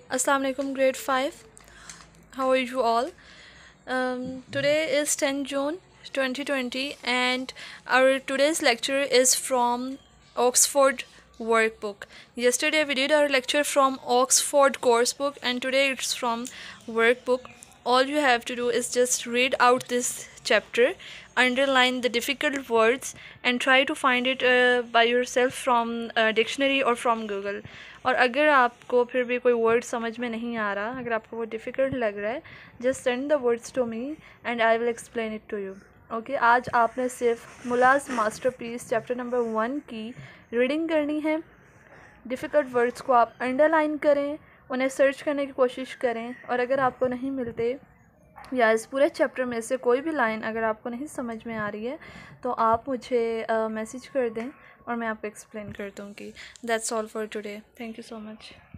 Assalamu alaikum, grade 5. How are you all? Today is 10 June 2020 and our today's lecture is from Oxford workbook. Yesterday we did our lecture from Oxford course book and today it's from workbook. All you have to do is just read out this chapter, underline the difficult words and try to find it by yourself from dictionary or from Google. और अगर आपको फिर भी कोई word समझ में नहीं आ रहा, अगर आपको वो डिफ़िकल्ट लग रहा है, just send the words to me and I will explain it to you. Okay, आज आपने सिर्फ मुलाज़ मास्टरपीस चैप्टर नंबर 1 की रीडिंग करनी है. डिफ़िकल्ट वर्ड्स को आप अंडरलाइन करें, उन्हें सर्च करने की कोशिश करें और अगर आपको नहीं मिलते या इस पूरे चैप्टर में से कोई भी लाइन अगर आपको नहीं समझ में आ रही है तो आप मुझे मैसेज कर दें और मैं आपको एक्सप्लेन कर दूँगी. That's all for today. Thank you so much.